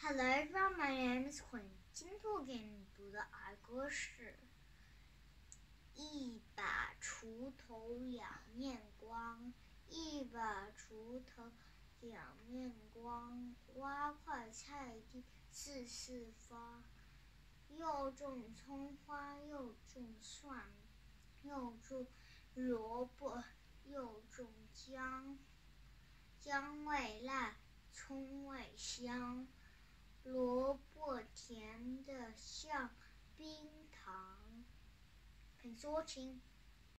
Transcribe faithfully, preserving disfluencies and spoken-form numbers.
Hello everyone, my name is Quinn. 今天我给你读的儿歌是一把锄头两面光，一把锄头两面光，挖块菜地四四方，又种葱花又种蒜，又种萝卜又种姜，姜味辣，葱味香，萝卜甜的像冰糖。Thanks for watching.